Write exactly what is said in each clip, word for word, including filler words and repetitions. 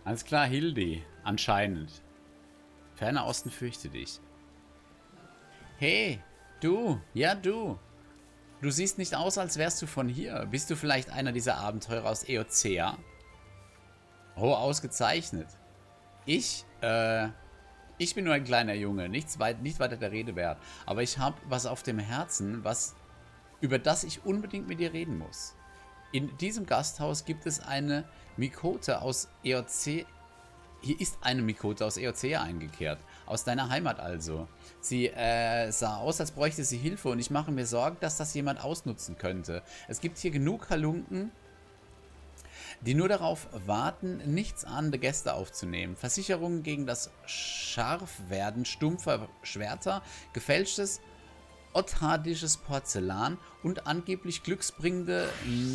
Alles klar, Hildi. Anscheinend. Ferner Osten fürchte dich. Hey, du. Ja, du. Du siehst nicht aus, als wärst du von hier. Bist du vielleicht einer dieser Abenteurer aus Eocea? Oh, ausgezeichnet. Ich, äh... Ich bin nur ein kleiner Junge. Nichts weit, nicht weiter der Rede wert. Aber ich habe was auf dem Herzen, was... über das ich unbedingt mit dir reden muss. In diesem Gasthaus gibt es eine Mikote aus Eocea. Hier ist eine Mikote aus Eocea eingekehrt. Aus deiner Heimat also. Sie äh, sah aus, als bräuchte sie Hilfe und ich mache mir Sorgen, dass das jemand ausnutzen könnte. Es gibt hier genug Halunken, die nur darauf warten, nichtsahnende Gäste aufzunehmen. Versicherungen gegen das Scharfwerden stumpfer Schwerter, gefälschtes ottardisches Porzellan und angeblich glücksbringende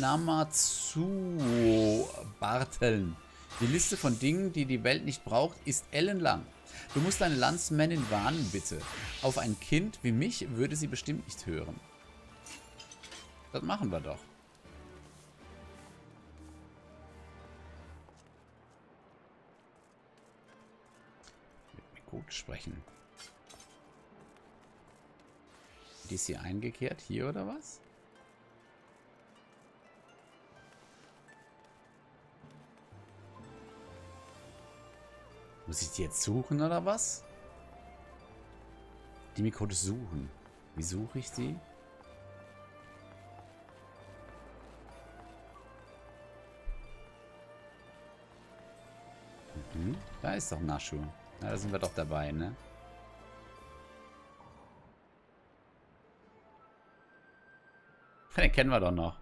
Namazuo-Barteln. Die Liste von Dingen, die die Welt nicht braucht, ist ellenlang. Du musst deine Landsmännin warnen, bitte. Auf ein Kind wie mich würde sie bestimmt nicht hören. Das machen wir doch. Mit Mikote sprechen. Die ist hier eingekehrt, hier oder was? Muss ich die jetzt suchen oder was? Die Mikote suchen. Wie suche ich die? Mhm. Da ist doch Naschu. Na, da sind wir doch dabei, ne? Den kennen wir doch noch.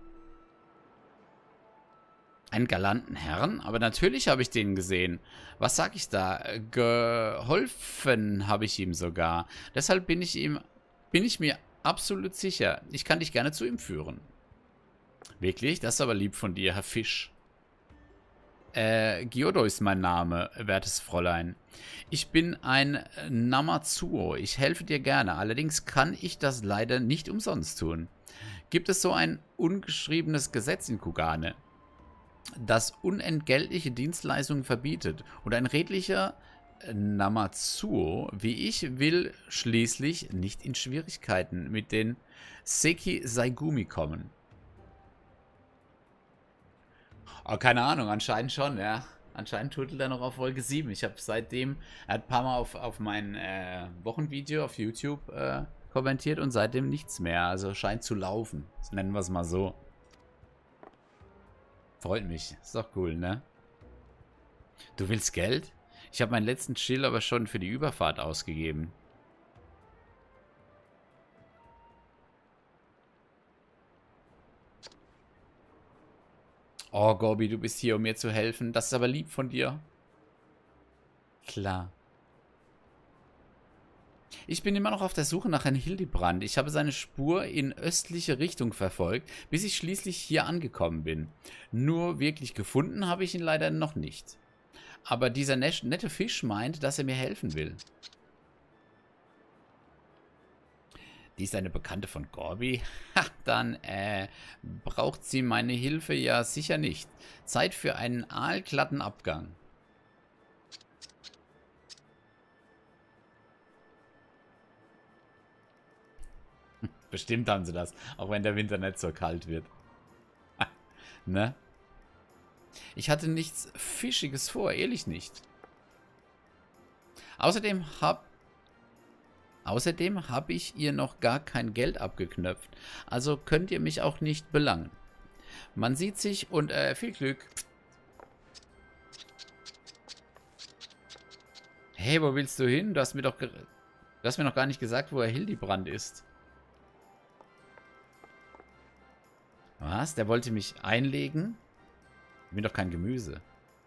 Einen galanten Herrn? Aber natürlich habe ich den gesehen. Was sag ich da? Geholfen habe ich ihm sogar. Deshalb bin ich ihm, bin ich mir absolut sicher. Ich kann dich gerne zu ihm führen. Wirklich? Das ist aber lieb von dir, Herr Fisch. Äh, Gyodo ist mein Name, wertes Fräulein. Ich bin ein Namazuo. Ich helfe dir gerne. Allerdings kann ich das leider nicht umsonst tun. Gibt es so ein ungeschriebenes Gesetz in Kugane, das unentgeltliche Dienstleistungen verbietet? Und ein redlicher Namazuo wie ich will schließlich nicht in Schwierigkeiten mit den Seki Saigumi kommen. Oh, keine Ahnung, anscheinend schon, ja. Anscheinend turtelt er noch auf Folge sieben. Ich habe seitdem, er hat ein paar Mal auf, auf mein äh, Wochenvideo auf YouTube äh, kommentiert und seitdem nichts mehr. Also scheint zu laufen. Das nennen wir es mal so. Freut mich. Ist doch cool, ne? Du willst Geld? Ich habe meinen letzten Chill aber schon für die Überfahrt ausgegeben. Oh, Gorbi, du bist hier, um mir zu helfen. Das ist aber lieb von dir. Klar. Ich bin immer noch auf der Suche nach Herrn Hildebrand. Ich habe seine Spur in östliche Richtung verfolgt, bis ich schließlich hier angekommen bin. Nur wirklich gefunden habe ich ihn leider noch nicht. Aber dieser nette Fisch meint, dass er mir helfen will. Die ist eine Bekannte von Gorbi? Ha, dann, äh, braucht sie meine Hilfe ja sicher nicht. Zeit für einen aalglatten Abgang. Bestimmt haben sie das, auch wenn der Winter nicht so kalt wird. Ne? Ich hatte nichts Fischiges vor, ehrlich nicht. Außerdem hab... Außerdem habe ich ihr noch gar kein Geld abgeknöpft. Also könnt ihr mich auch nicht belangen. Man sieht sich und äh, viel Glück. Hey, wo willst du hin? Du hast mir doch... Du hast mir noch gar nicht gesagt, wo Herr Hildebrand ist. Was? Der wollte mich einlegen? Ich bin doch kein Gemüse.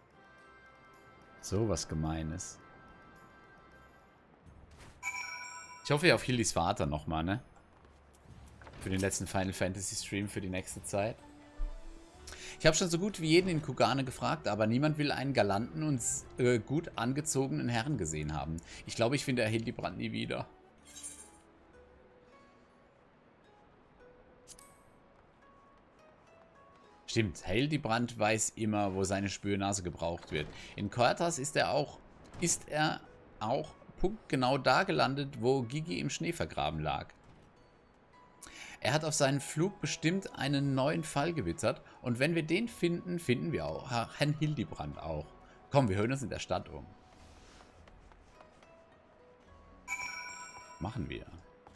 So was Gemeines. Ich hoffe ja auf Hildis Vater nochmal, ne? Für den letzten Final Fantasy Stream für die nächste Zeit. Ich habe schon so gut wie jeden in Kugane gefragt, aber niemand will einen galanten und äh, gut angezogenen Herrn gesehen haben. Ich glaube, ich finde Herr Hildebrand nie wieder. Stimmt, Hildebrand weiß immer, wo seine Spürnase gebraucht wird. In Cortas ist er auch, ist er auch punktgenau da gelandet, wo Gigi im Schnee vergraben lag. Er hat auf seinen Flug bestimmt einen neuen Fall gewittert. Und wenn wir den finden, finden wir auch Herrn Hildebrand auch. Komm, wir hören uns in der Stadt um. Machen wir.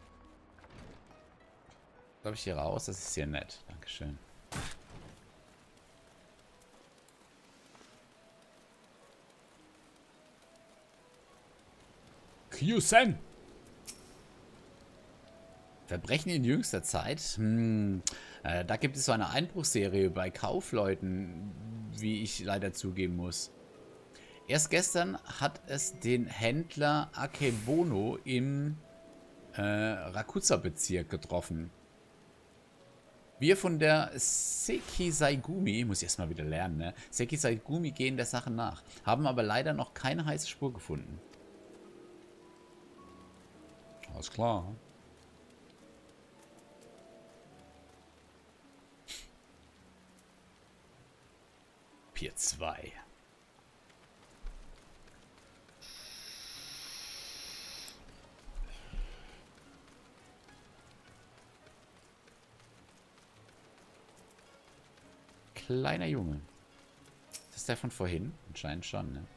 Glaube ich hier raus? Das ist sehr nett. Dankeschön. Kyusen! Verbrechen in jüngster Zeit? Hm, äh, da gibt es so eine Einbruchsserie bei Kaufleuten, wie ich leider zugeben muss. Erst gestern hat es den Händler Akebono im äh, Rakuza-Bezirk getroffen. Wir von der Sekisaigumi, muss ich erstmal wieder lernen, ne? Sekisaigumi gehen der Sache nach, haben aber leider noch keine heiße Spur gefunden. Alles klar. Pier zwei. Kleiner Junge. Ist das der von vorhin? Anscheinend schon, ne?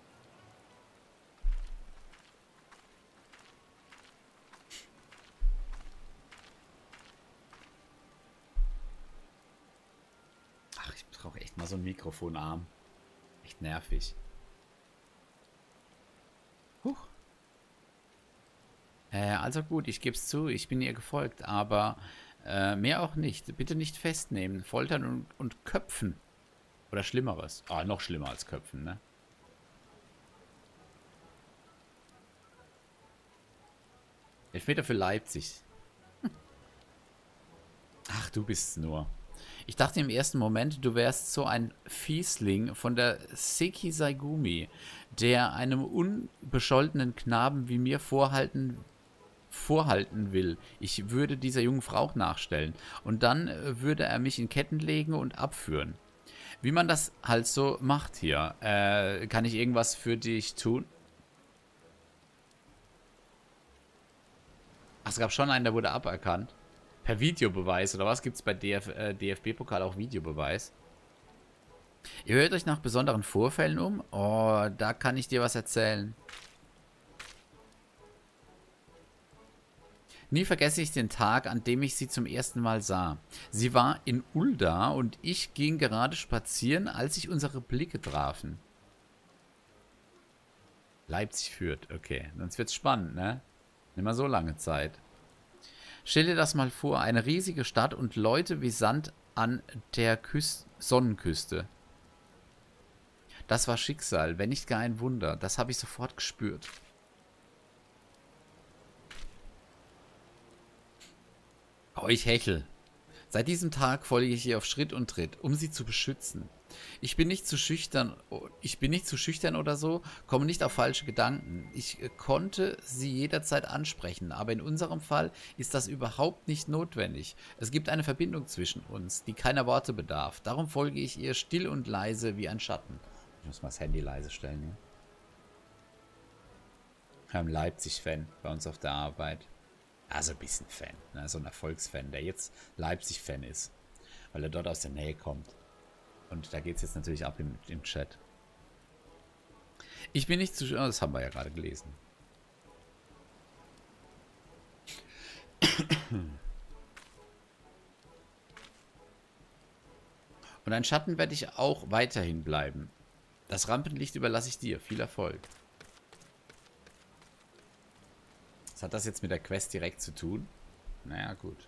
Ach, ich brauche echt mal so einen Mikrofonarm. Echt nervig. Huch. Äh, also gut, ich gebe es zu, ich bin ihr gefolgt, aber äh, mehr auch nicht. Bitte nicht festnehmen, foltern und, und köpfen. Oder Schlimmeres. Ah, noch schlimmer als köpfen, ne? Elfmeter für Leipzig. Hm. Ach, du bist's nur. Ich dachte im ersten Moment, du wärst so ein Fiesling von der Sekisaigumi, der einem unbescholtenen Knaben wie mir vorhalten, vorhalten will. Ich würde dieser jungen Frau auch nachstellen. Und dann äh, würde er mich in Ketten legen und abführen. Wie man das halt so macht hier. Äh, kann ich irgendwas für dich tun? Ach, es gab schon einen, der wurde aberkannt. Per Videobeweis, oder was? Gibt es bei D F, äh, D F B-Pokal auch Videobeweis? Ihr hört euch nach besonderen Vorfällen um? Oh, da kann ich dir was erzählen. Nie vergesse ich den Tag, an dem ich sie zum ersten Mal sah. Sie war in Ulda und ich ging gerade spazieren, als sich unsere Blicke trafen. Leipzig führt, okay. Sonst wird's spannend, ne? Nicht mal so lange Zeit. Stell dir das mal vor, eine riesige Stadt und Leute wie Sand an der Küste, Sonnenküste. Das war Schicksal, wenn nicht gar ein Wunder. Das habe ich sofort gespürt. Oh, ich hechel. Seit diesem Tag folge ich ihr auf Schritt und Tritt, um sie zu beschützen. Ich bin nicht zu schüchtern, ich bin nicht zu schüchtern oder so, komme nicht auf falsche Gedanken. Ich konnte sie jederzeit ansprechen, aber in unserem Fall ist das überhaupt nicht notwendig. Es gibt eine Verbindung zwischen uns, die keiner Worte bedarf. Darum folge ich ihr still und leise wie ein Schatten. Ich muss mal das Handy leise stellen. Ne? Wir haben Leipzig-Fan bei uns auf der Arbeit. Also ein bisschen Fan, ne? So ein Erfolgsfan, der jetzt Leipzig-Fan ist, weil er dort aus der Nähe kommt. Und da geht es jetzt natürlich ab im, im Chat. Ich bin nicht zu... Oh, das haben wir ja gerade gelesen. Und ein Schatten werde ich auch weiterhin bleiben. Das Rampenlicht überlasse ich dir. Viel Erfolg. Was hat das jetzt mit der Quest direkt zu tun? Naja, gut.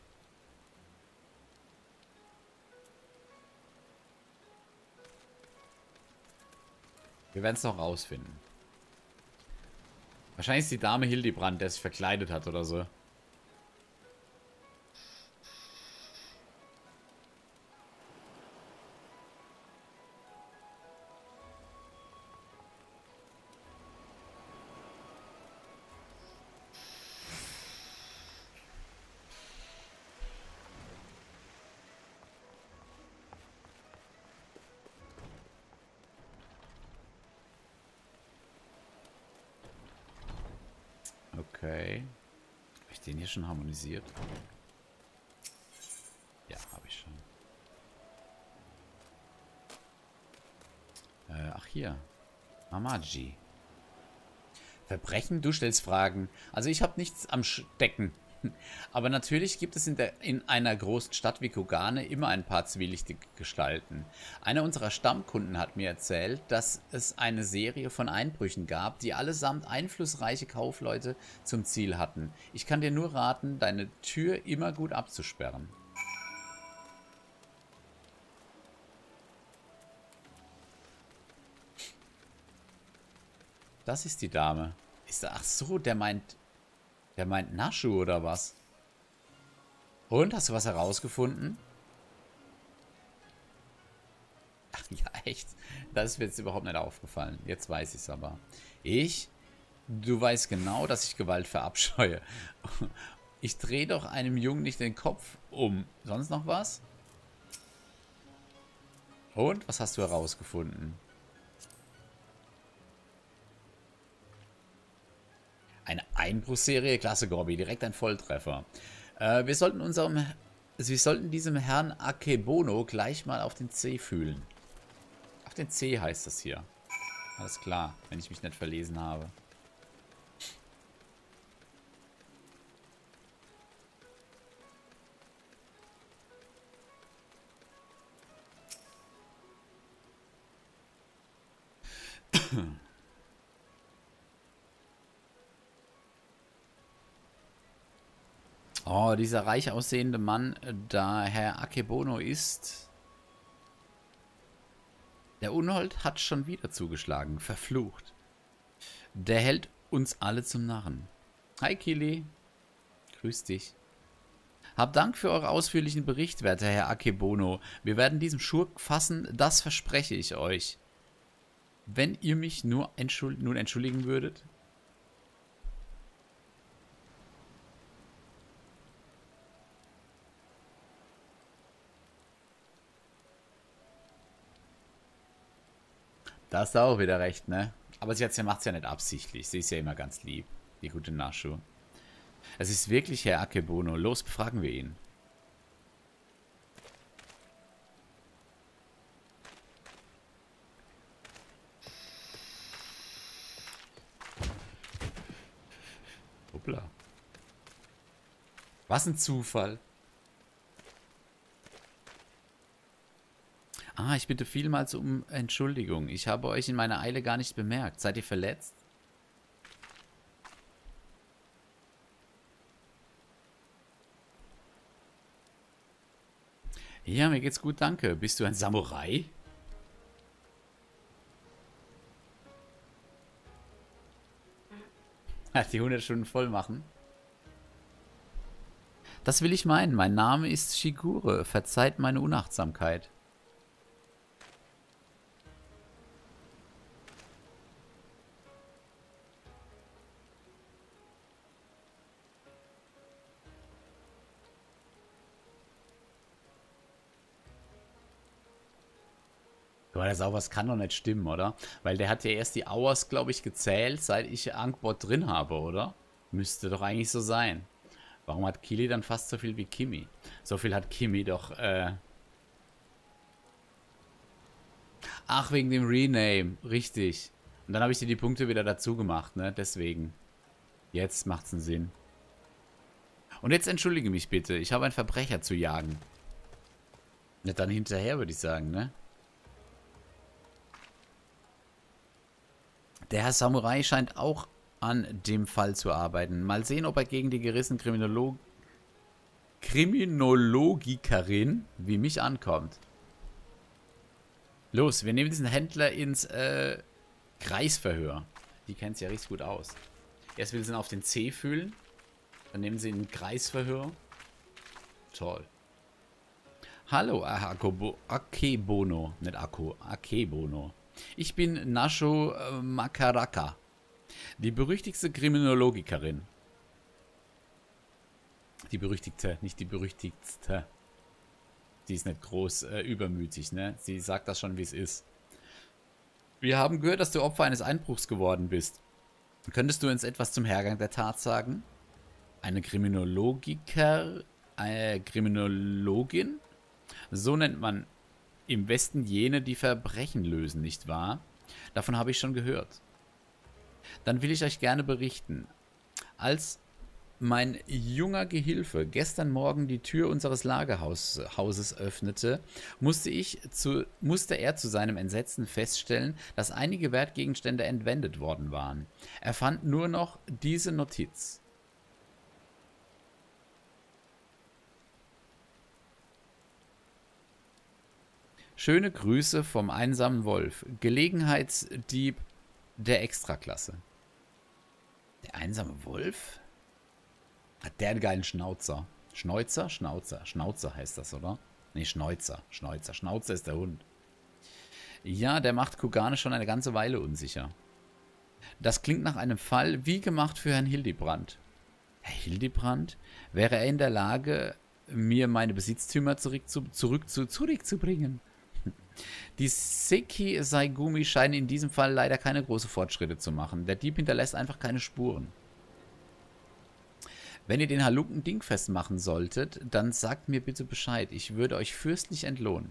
Wir werden es noch rausfinden. Wahrscheinlich ist die Dame Hildebrand, der sich verkleidet hat oder so. Okay. Habe ich den hier schon harmonisiert? Ja, habe ich schon. Äh, ach hier. Mamaji. Verbrechen? Du stellst Fragen. Also ich habe nichts am Stecken. Aber natürlich gibt es in, der, in einer großen Stadt wie Kogane immer ein paar zwielichtige Gestalten. Einer unserer Stammkunden hat mir erzählt, dass es eine Serie von Einbrüchen gab, die allesamt einflussreiche Kaufleute zum Ziel hatten. Ich kann dir nur raten, deine Tür immer gut abzusperren. Das ist die Dame. Ist da, ach so, der meint... Der meint Naschu oder was? Und, hast du was herausgefunden? Ach ja, echt? Das ist mir jetzt überhaupt nicht aufgefallen. Jetzt weiß ich es aber. Ich? Du weißt genau, dass ich Gewalt verabscheue. Ich drehe doch einem Jungen nicht den Kopf um. Sonst noch was? Und, was hast du herausgefunden? Eine Einbruchsserie? Klasse, Gorbi. Direkt ein Volltreffer. Äh, wir sollten unserem... Wir sollten diesem Herrn Akebono gleich mal auf den C fühlen. Auf den C heißt das hier. Alles klar, wenn ich mich nicht verlesen habe. Oh, dieser reich aussehende Mann, da Herr Akebono ist... Der Unhold hat schon wieder zugeschlagen. Verflucht. Der hält uns alle zum Narren. Hi, Kili. Grüß dich. Hab Dank für euren ausführlichen Bericht, werter Herr Akebono. Wir werden diesen Schurk fassen, das verspreche ich euch. Wenn ihr mich nur entschuld- nun entschuldigen würdet... Da hast du auch wieder recht, ne? Aber sie macht es ja nicht absichtlich. Sie ist ja immer ganz lieb, die gute Naschu. Es ist wirklich Herr Akebono. Los, befragen wir ihn. Hoppla. Was ein Zufall. Ah, ich bitte vielmals um Entschuldigung. Ich habe euch in meiner Eile gar nicht bemerkt. Seid ihr verletzt? Ja, mir geht's gut, danke. Bist du ein Samurai? Die hundert Stunden voll machen. Das will ich meinen. Mein Name ist Shigure. Verzeiht meine Unachtsamkeit. Aber der Sauvers kann doch nicht stimmen, oder? Weil der hat ja erst die Hours, glaube ich, gezählt, seit ich Angbot drin habe, oder? Müsste doch eigentlich so sein. Warum hat Kili dann fast so viel wie Kimi? So viel hat Kimi doch, äh... Ach, wegen dem Rename. Richtig. Und dann habe ich dir die Punkte wieder dazu gemacht, ne? Deswegen. Jetzt macht's einen Sinn. Und jetzt entschuldige mich bitte. Ich habe einen Verbrecher zu jagen. Nicht dann hinterher, würde ich sagen, ne? Der Herr Samurai scheint auch an dem Fall zu arbeiten. Mal sehen, ob er gegen die gerissene Kriminolog Kriminologikerin wie mich ankommt. Los, wir nehmen diesen Händler ins äh, Kreisverhör. Die kennt es ja richtig gut aus. Erst will sie ihn auf den C fühlen. Dann nehmen sie ihn in Kreisverhör. Toll. Hallo, Akobo, Akebono. Nicht Akko, Akebono. Ich bin Nasho äh, Makaraka, die berüchtigste Kriminologikerin. Die berüchtigte, nicht die berüchtigste. Sie ist nicht groß äh, übermütig, ne? Sie sagt das schon, wie es ist. Wir haben gehört, dass du Opfer eines Einbruchs geworden bist. Könntest du uns etwas zum Hergang der Tat sagen? Eine Kriminologiker, eine Kriminologin? So nennt man im Westen jene, die Verbrechen lösen, nicht wahr? Davon habe ich schon gehört. Dann will ich euch gerne berichten. Als mein junger Gehilfe gestern Morgen die Tür unseres Lagerhauses öffnete, musste, ich zu, musste er zu seinem Entsetzen feststellen, dass einige Wertgegenstände entwendet worden waren. Er fand nur noch diese Notiz. Schöne Grüße vom einsamen Wolf. Gelegenheitsdieb der Extraklasse. Der einsame Wolf? Hat der einen geilen Schnauzer? Schnäuzer? Schnauzer. Schnauzer heißt das, oder? Nee, Schnäuzer. Schnäuzer. Schnauzer ist der Hund. Ja, der macht Kugane schon eine ganze Weile unsicher. Das klingt nach einem Fall wie gemacht für Herrn Hildebrand. Herr Hildebrand? Wäre er in der Lage, mir meine Besitztümer zurück zu, zurück zu, zurückzubringen? Die Seki Saigumi scheinen in diesem Fall leider keine großen Fortschritte zu machen. Der Dieb hinterlässt einfach keine Spuren. Wenn ihr den Halunken dingfest machen solltet, dann sagt mir bitte Bescheid. Ich würde euch fürstlich entlohnen.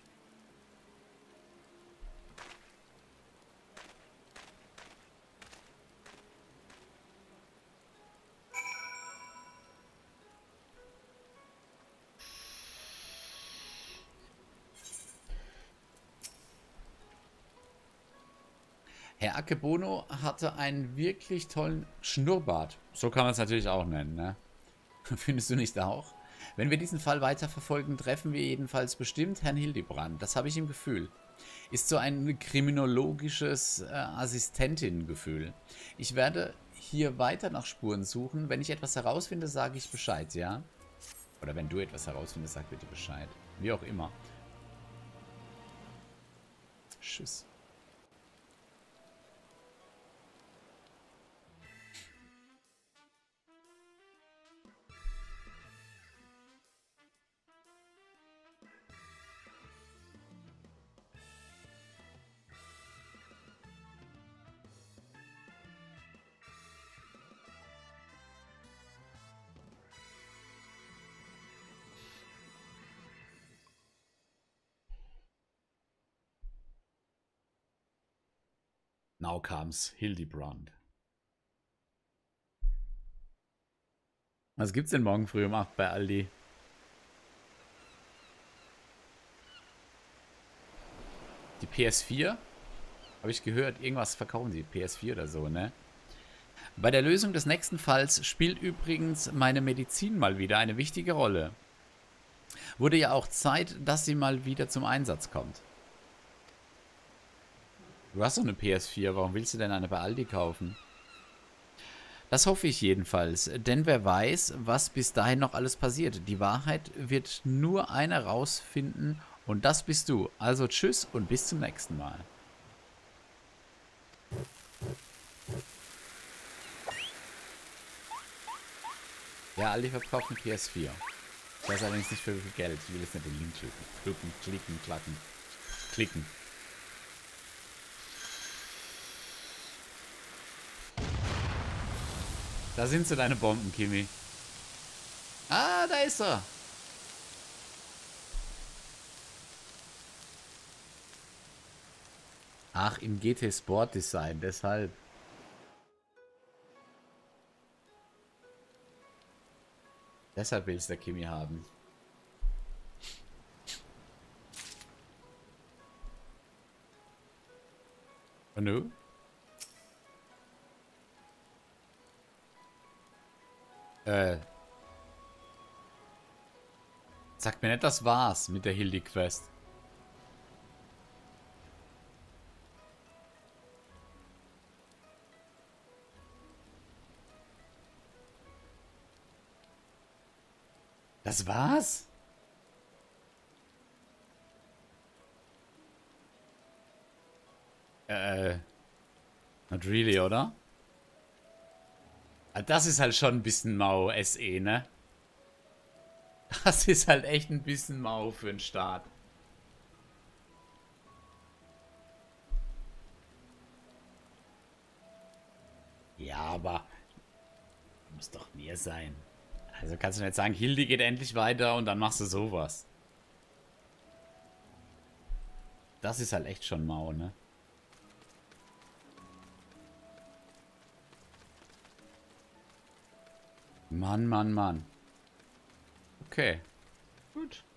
Herr Akebono hatte einen wirklich tollen Schnurrbart. So kann man es natürlich auch nennen, ne? Findest du nicht auch? Wenn wir diesen Fall weiterverfolgen, treffen wir jedenfalls bestimmt Herrn Hildebrand. Das habe ich im Gefühl. Ist so ein kriminologisches äh, Assistentinnengefühl. Ich werde hier weiter nach Spuren suchen. Wenn ich etwas herausfinde, sage ich Bescheid, ja? Oder wenn du etwas herausfindest, sag bitte Bescheid. Wie auch immer. Tschüss. Now comes Hildebrand. Was gibt's denn morgen früh um acht bei Aldi? Die P S vier? Habe ich gehört, irgendwas verkaufen sie. P S vier oder so, ne? Bei der Lösung des nächsten Falls spielt übrigens meine Medizin mal wieder eine wichtige Rolle. Wurde ja auch Zeit, dass sie mal wieder zum Einsatz kommt. Du hast doch eine P S vier, warum willst du denn eine bei Aldi kaufen? Das hoffe ich jedenfalls, denn wer weiß, was bis dahin noch alles passiert. Die Wahrheit wird nur einer rausfinden und das bist du. Also tschüss und bis zum nächsten Mal. Ja, Aldi verkauft eine P S vier. Ich weiß allerdings nicht für wie viel Geld. Ich will jetzt nicht den Link klicken. Klicken, klicken, klacken. Klicken. Da sind so deine Bomben, Kimi. Ah, da ist er. Ach, im G T Sport Design, deshalb. Deshalb will es der Kimi haben. Und du? Äh. Sagt mir nicht, das war's mit der Hildi-Quest. Das war's? Äh. Not really, oder? Das ist halt schon ein bisschen mau, S E, ne? Das ist halt echt ein bisschen mau für den Start. Ja. aber muss doch mehr sein. Also kannst du nicht sagen, Hilde geht endlich weiter und dann machst du sowas. Das ist halt echt schon mau, ne? Mann, Mann, Mann. Okay. Gut.